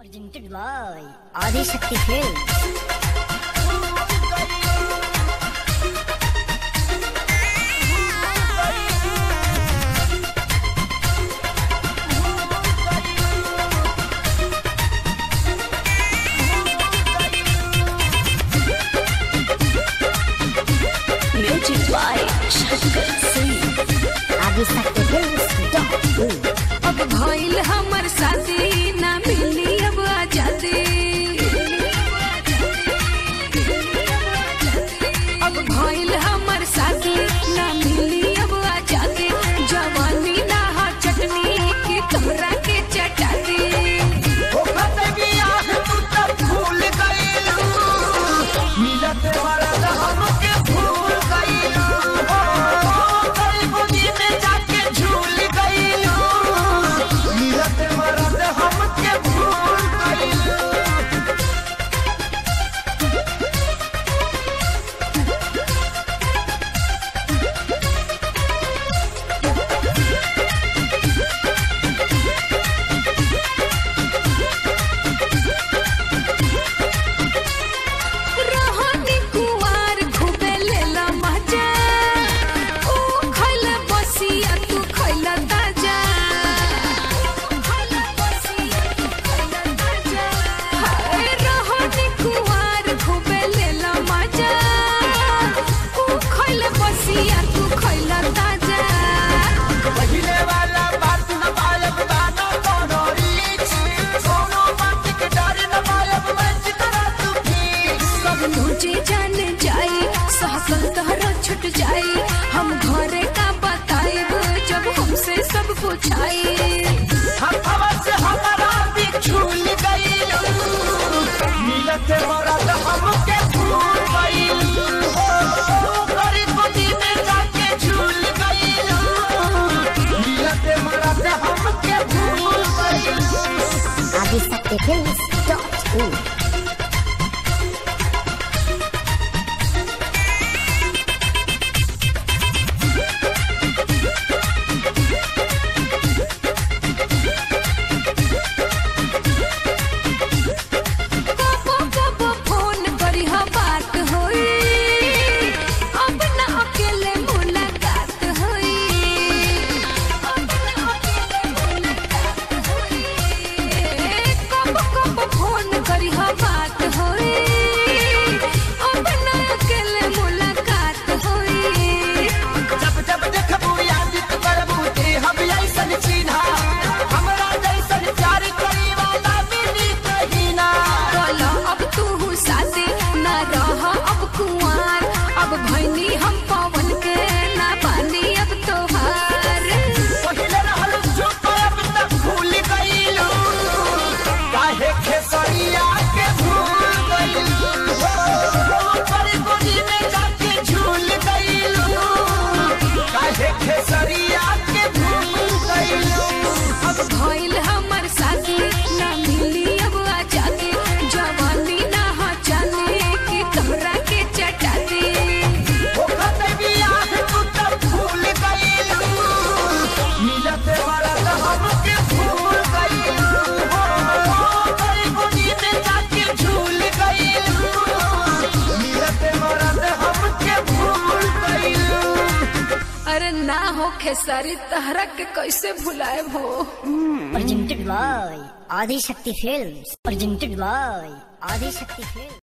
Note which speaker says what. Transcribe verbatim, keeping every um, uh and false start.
Speaker 1: Presented by Adi Shakti Films. Music by Shankar Singh. Adi Shakti Films.
Speaker 2: अब भइल हमर शादी ना मिली अब आजादी। अब भइल हमर शादी ना मिली अब आजादी। जवानी ना हा चटनी की तोहरा के चटाती। छुट जाई हम घरे का बताइब जब हमसे सब पूछाई।
Speaker 3: हवा से हमारा बिछुल गइल मिलत मरद हमके भूल गइल गरीब गोदी में जाके झूल गइल मिलत मरद हमके भूल गइल।
Speaker 1: Adi Shakti Films dot com.
Speaker 2: अरे ना हो खेसारी तहरा के कैसे भुलाए हो।
Speaker 1: Presented by Adi Shakti Films. Presented by Adi Shakti Films.